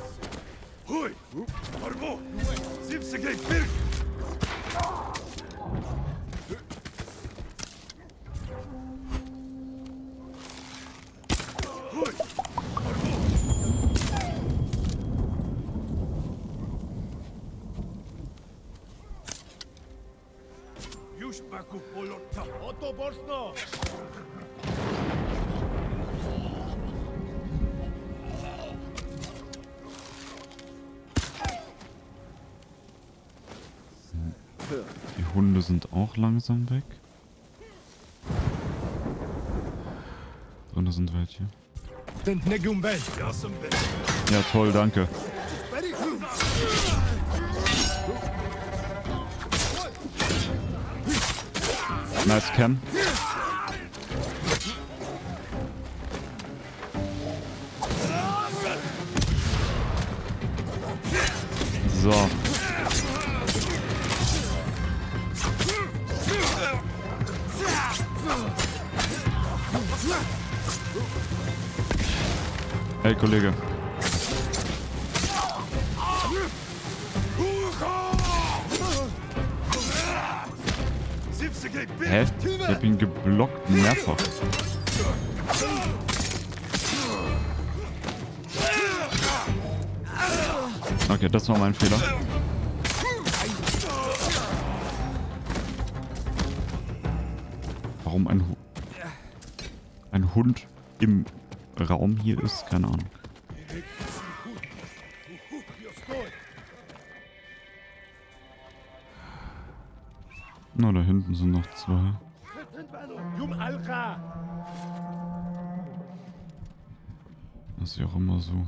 Hui! Arvo! Sipsegay Birk! Hui! Arvo! Już baku polotta! Oto borsno! Die Hunde sind auch langsam weg. Drinnen sind welche. Ja, toll, danke. Nice Cam. So. Hey, Kollege. Hä? Ich hab ihn geblockt mehrfach. Okay, das war mein Fehler. Warum ein Hund im Raum hier ist, keine Ahnung. Na, da hinten sind noch zwei. Das ist ja auch immer so.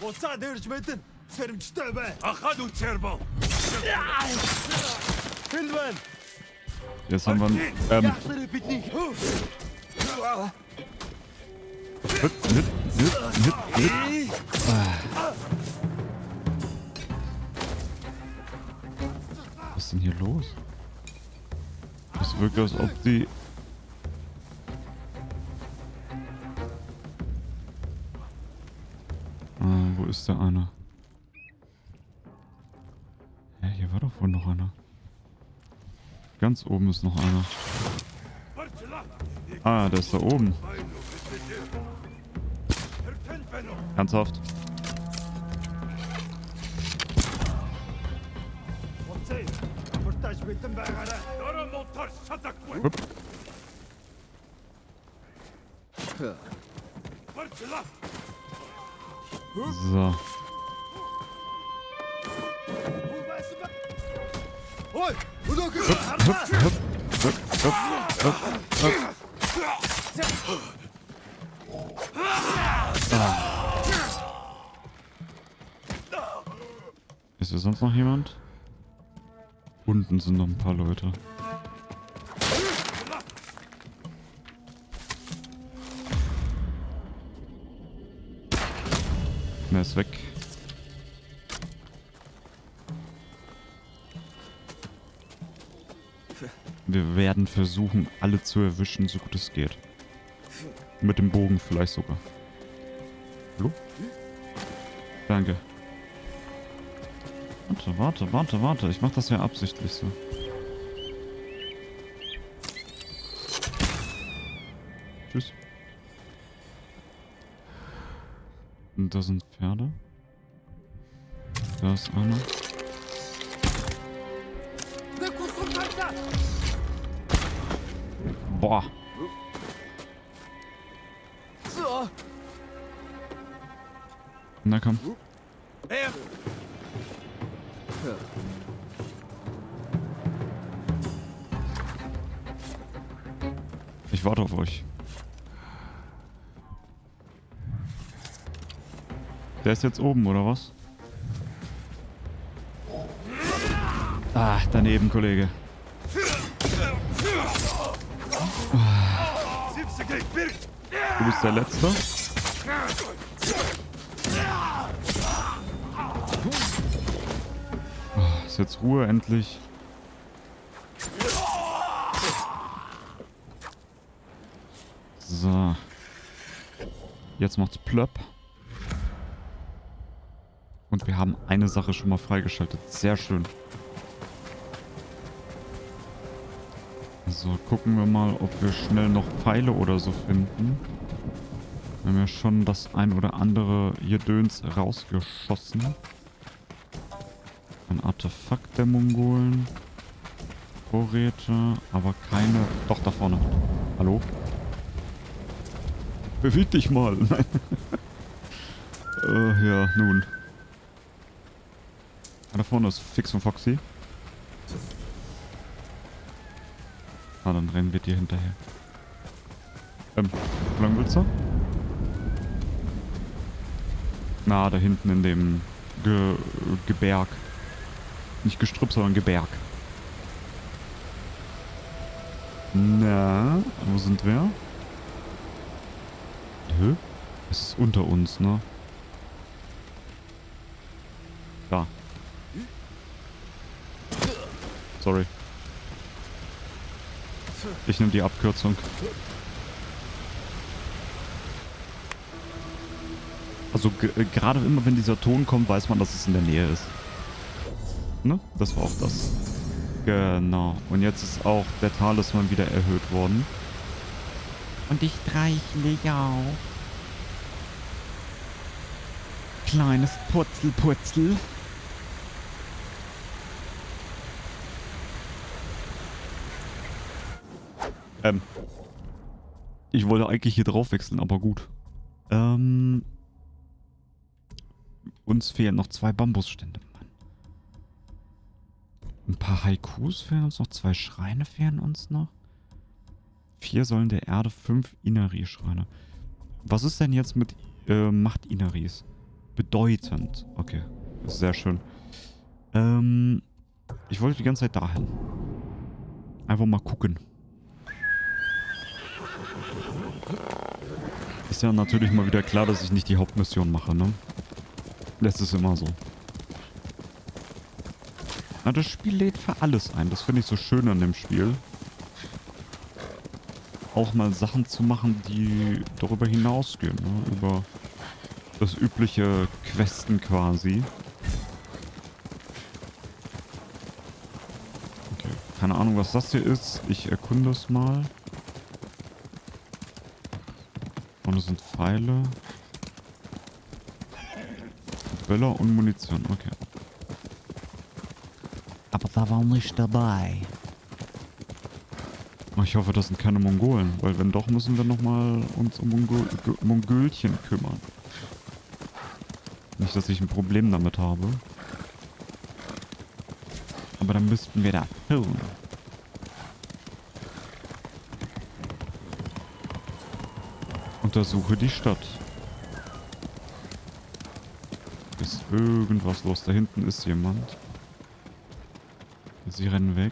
Jetzt haben wir was ist denn hier los? Es wirkt, als ob die... wo ist der eine? Ja, hier war doch wohl noch einer. Ganz oben ist noch einer. Ah, der ist da oben. Ernsthaft? Hup. So. Ist hier sonst noch jemand? Unten sind noch ein paar Leute. Er ist weg. Wir werden versuchen, alle zu erwischen, so gut es geht. Mit dem Bogen vielleicht sogar. Hallo? Danke. Warte. Ich mach das ja absichtlich so. Tschüss. Und da sind Pferde. Da ist einer. Boah. Na komm. Ich warte auf euch. Der ist jetzt oben, oder was? Ah, daneben, Kollege. Du bist der Letzte. Oh, ist jetzt Ruhe, endlich. So. Jetzt macht's plöpp. Und wir haben eine Sache schon mal freigeschaltet. Sehr schön. So, gucken wir mal, ob wir schnell noch Pfeile oder so finden. Wir haben ja schon das ein oder andere Gedöns rausgeschossen. Ein Artefakt der Mongolen. Vorräte, aber keine... Doch, da vorne. Hallo? Beweg dich mal. Nein. Ja, nun. Da vorne ist Fix und Foxy. Ah, dann rennen wir dir hinterher. Wie lange willst du? Na, da hinten in dem Geberg. Nicht Gestrüpp, sondern Geberg. Na, wo sind wir? Hä? Es ist unter uns, ne? Da. Sorry. Ich nehme die Abkürzung. Also gerade immer, wenn dieser Ton kommt, weiß man, dass es in der Nähe ist. Ne? Das war auch das. Genau. Und jetzt ist auch der Talisman wieder erhöht worden. Und ich streichle ja auch. Kleines Purzel. Ich wollte eigentlich hier drauf wechseln, aber gut. Uns fehlen noch 2 Bambusstände. Mann. Ein paar Haikus fehlen uns noch. 2 Schreine fehlen uns noch. 4 Säulen der Erde, 5 Inari-Schreine. Was ist denn jetzt mit Macht Inaris? Bedeutend. Okay, das ist sehr schön. Ich wollte die ganze Zeit dahin. Einfach mal gucken. Ist ja natürlich mal wieder klar, dass ich nicht die Hauptmission mache, ne? Das ist immer so. Na, das Spiel lädt für alles ein. Das finde ich so schön an dem Spiel. Auch mal Sachen zu machen, die darüber hinausgehen, ne? Über das übliche Questen quasi. Okay, keine Ahnung, was das hier ist. Ich erkunde es mal. Vorne sind Pfeile. Böller und Munition, okay. Aber da war nicht dabei. Ich hoffe, das sind keine Mongolen, weil wenn doch, müssen wir nochmal uns um Mongölchen kümmern. Nicht, dass ich ein Problem damit habe. Aber dann müssten wir da tun. Untersuche die Stadt. Ist irgendwas los? Da hinten ist jemand. Sie rennen weg.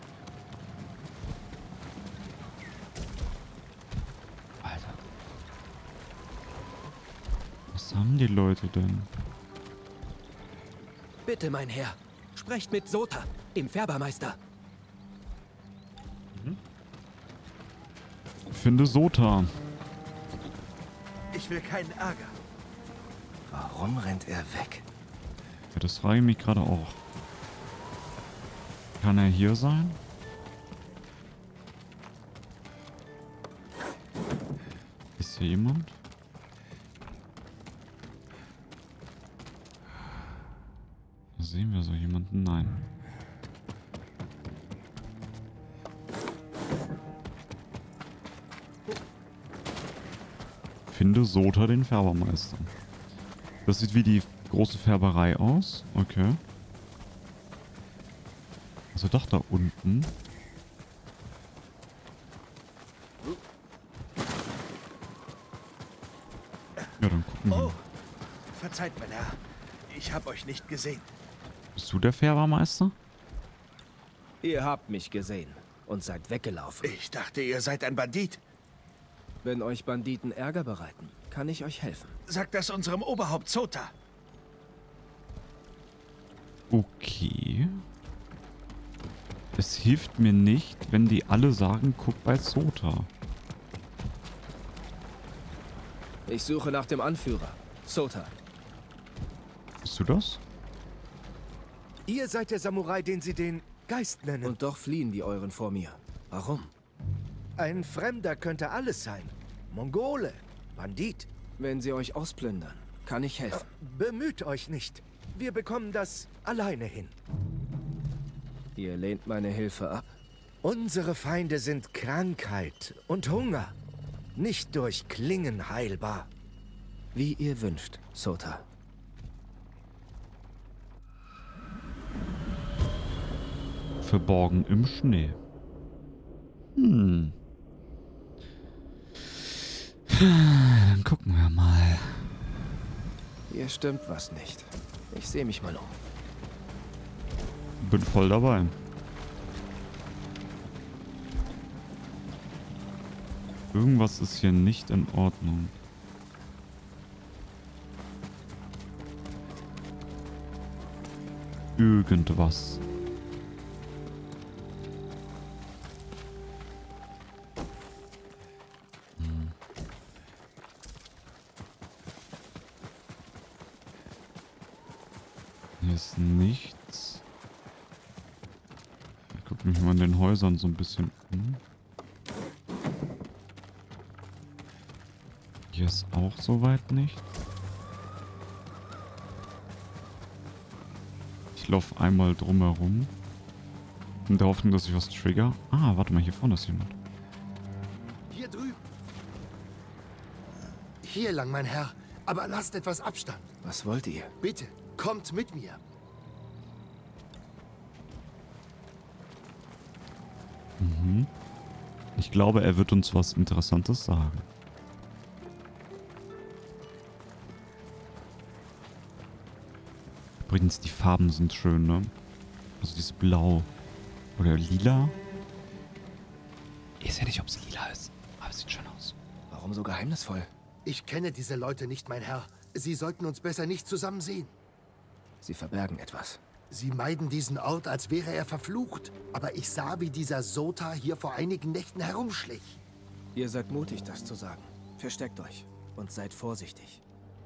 Alter. Was haben die Leute denn? Bitte, mein Herr. Sprecht mit Sota, dem Färbermeister. Finde Sota. Ich will keinen Ärger. Warum rennt er weg? Ja, das frage ich mich gerade auch. Kann er hier sein? Ist hier jemand? Sehen wir so jemanden? Nein. Finde Sota, den Färbermeister. Das sieht wie die große Färberei aus. Okay. Also doch da unten. Ja, dann gucken wir. Oh, verzeiht, mein Herr. Ich habe euch nicht gesehen. Bist du der Färbermeister? Ihr habt mich gesehen und seid weggelaufen. Ich dachte, ihr seid ein Bandit. Wenn euch Banditen Ärger bereiten, kann ich euch helfen. Sagt das unserem Oberhaupt Sota. Okay. Es hilft mir nicht, wenn die alle sagen, guck bei Sota. Ich suche nach dem Anführer, Sota. Bist du das? Ihr seid der Samurai, den sie den Geist nennen. Und doch fliehen die Euren vor mir. Warum? Ein Fremder könnte alles sein. Mongole, Bandit. Wenn sie euch ausplündern, kann ich helfen. Bemüht euch nicht. Wir bekommen das alleine hin. Ihr lehnt meine Hilfe ab? Unsere Feinde sind Krankheit und Hunger. Nicht durch Klingen heilbar. Wie ihr wünscht, Sota. Verborgen im Schnee. Dann gucken wir mal. Hier stimmt was nicht. Ich sehe mich mal um. Bin voll dabei. Irgendwas ist hier nicht in Ordnung. Irgendwas. Hier ist nichts. Ich gucke mich mal in den Häusern so ein bisschen um. Hier ist auch soweit nichts. Ich laufe einmal drumherum. In der Hoffnung, dass ich was trigger. Ah, warte mal, hier vorne ist jemand. Hier drüben. Hier lang, mein Herr. Aber lasst etwas Abstand. Was wollt ihr? Bitte, kommt mit mir. Ich glaube, er wird uns was Interessantes sagen. Übrigens, die Farben sind schön, ne? Also dieses Blau. Oder Lila. Ich weiß ja nicht, ob es lila ist. Aber es sieht schön aus. Warum so geheimnisvoll? Ich kenne diese Leute nicht, mein Herr. Sie sollten uns besser nicht zusammen sehen. Sie verbergen etwas. Sie meiden diesen Ort, als wäre er verflucht. Aber ich sah, wie dieser Sota hier vor einigen Nächten herumschlich. Ihr seid mutig, das zu sagen. Versteckt euch und seid vorsichtig.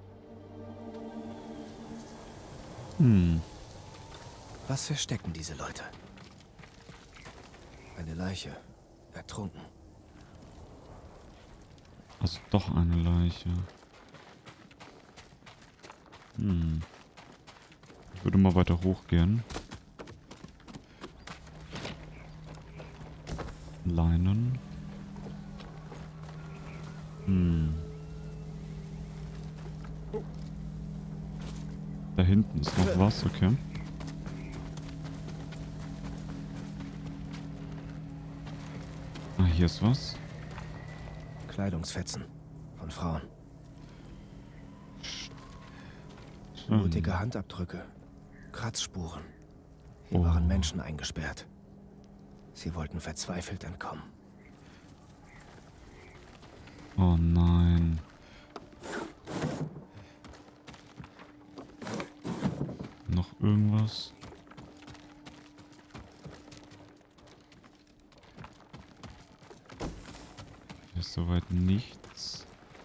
Was verstecken diese Leute? Eine Leiche. Ertrunken. Also doch eine Leiche. Ich würde mal weiter hochgehen. Leinen. Da hinten ist noch was, okay. Ah, hier ist was. Kleidungsfetzen von Frauen. Schön. Blutige Handabdrücke. Kratzspuren. Hier Oh. waren Menschen eingesperrt. Sie wollten verzweifelt entkommen. Oh nein. Noch irgendwas? Hier ist soweit nichts.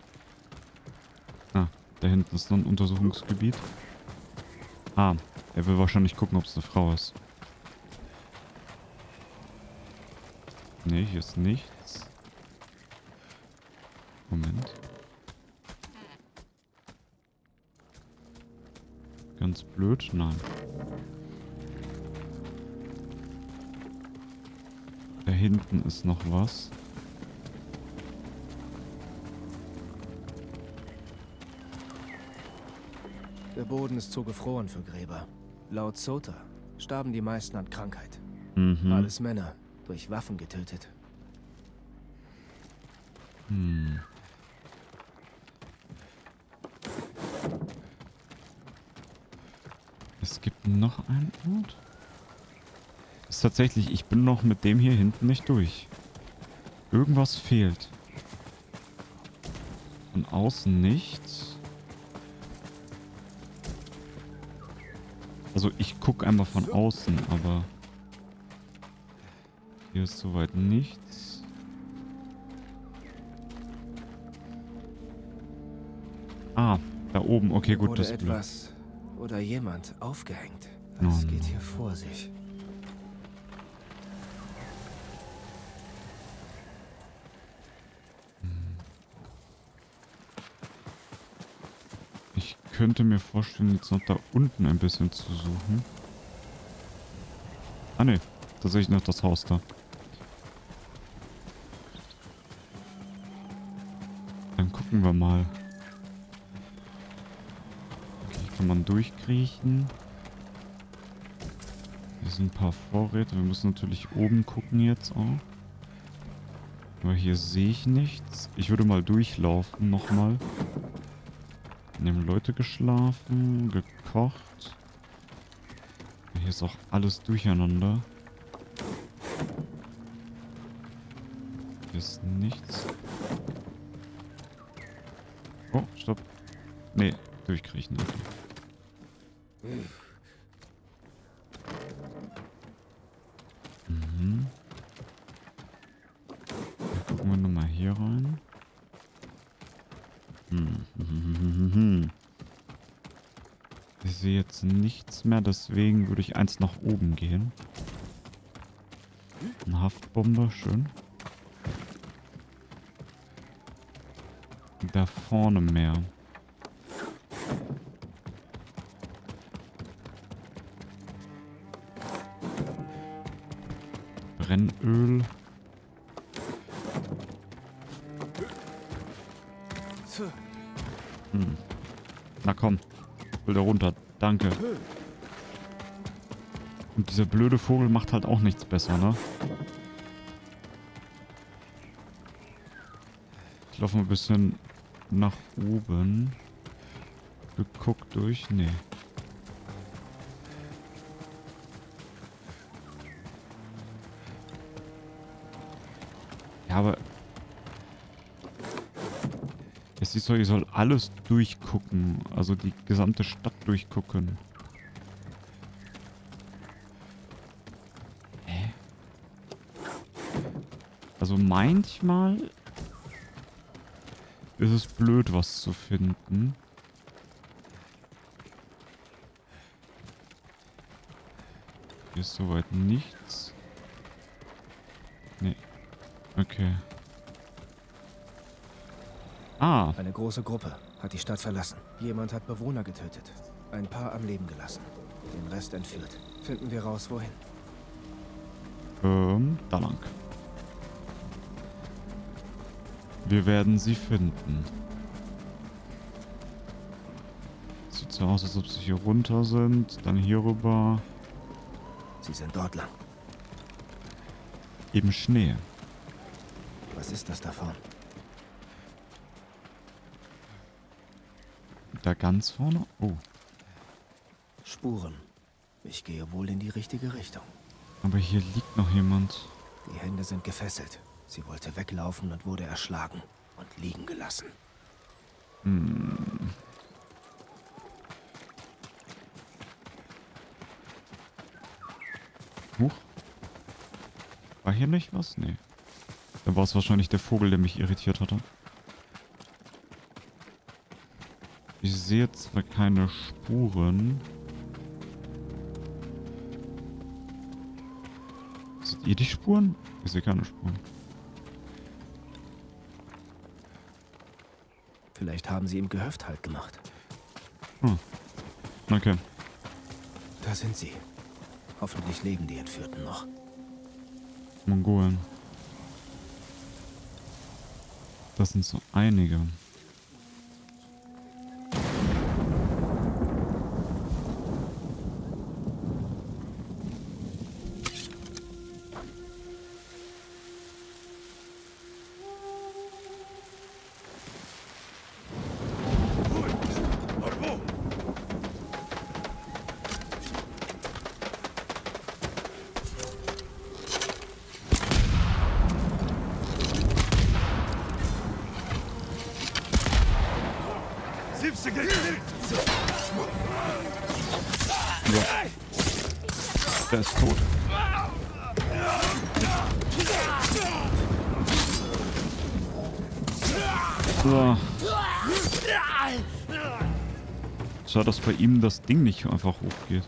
Ah, da hinten ist noch ein Untersuchungsgebiet. Ah, er will wahrscheinlich gucken, ob es eine Frau ist. Nee, hier ist nichts. Moment. Ganz blöd? Nein. Da hinten ist noch was. Der Boden ist zu gefroren für Gräber. Laut Sota starben die meisten an Krankheit. Mhm. Alles Männer, durch Waffen getötet. Es gibt noch einen Ort. Ist tatsächlich, ich bin noch mit dem hier hinten nicht durch. Irgendwas fehlt. Von außen nichts. Also ich gucke einmal von außen, aber hier ist soweit nichts. Ah, da oben. Okay, gut, Wurde das ist blöd. etwas Oder jemand aufgehängt. Oh Es no. geht hier vor sich. Ich könnte mir vorstellen, jetzt noch da unten ein bisschen zu suchen. Ah ne, tatsächlich noch das Haus da. Dann gucken wir mal. Okay, hier kann man durchkriechen. Hier sind ein paar Vorräte. Wir müssen natürlich oben gucken jetzt auch. Aber hier sehe ich nichts. Ich würde mal durchlaufen nochmal. Hier haben Leute geschlafen, gekocht. Hier ist auch alles durcheinander. Hier ist nichts. Oh, stopp. Nee, durchkriechen. Okay. Mhm. Dann gucken wir nochmal hier rein. Ich sehe jetzt nichts mehr, deswegen würde ich eins nach oben gehen. Eine Haftbombe, schön. Da vorne mehr. Brennöl. Na komm. Will da runter. Danke. Und dieser blöde Vogel macht halt auch nichts besser, ne? Ich laufe mal ein bisschen nach oben. Geguckt durch. Nee. Ja, aber es ist so, ich soll alles durchgucken. Also die gesamte Stadt durchgucken. Hä? Also manchmal ist es blöd, was zu finden. Hier ist soweit nichts. Nee. Okay. Ah. Eine große Gruppe hat die Stadt verlassen. Jemand hat Bewohner getötet. Ein paar am Leben gelassen. Den Rest entführt. Finden wir raus, wohin. Da lang. Wir werden sie finden. Sieht so aus, als ob sie hier runter sind. Dann hier rüber. Sie sind dort lang. Eben Schnee. Was ist das davon? Da ganz vorne? Oh. Spuren. Ich gehe wohl in die richtige Richtung. Aber hier liegt noch jemand. Die Hände sind gefesselt. Sie wollte weglaufen und wurde erschlagen und liegen gelassen. Huch. War hier nicht was? Nee. Dann war es wahrscheinlich der Vogel, der mich irritiert hatte. Ich sehe zwar keine Spuren. Seht ihr die Spuren? Ich sehe keine Spuren. Vielleicht haben sie im Gehöft Halt gemacht. Okay. Da sind sie. Hoffentlich leben die Entführten noch. Mongolen. Das sind so einige. Barbo! Sipse geht Der ist tot. So. schade, dass bei ihm das Ding nicht einfach hochgeht.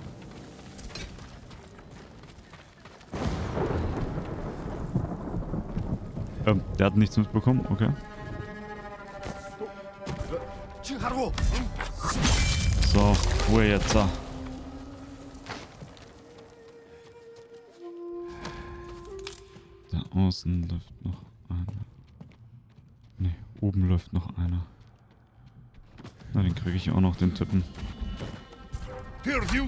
Der hat nichts mitbekommen, okay. So, Ruhe jetzt da. Da außen läuft noch einer. Ne, oben läuft noch einer. Na, den kriege ich auch noch, den Tippen. Here, you!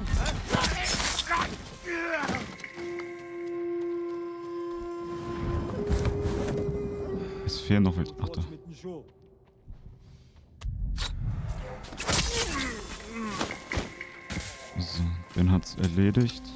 Es fehlen noch welche. Ach da. So, den hat's erledigt.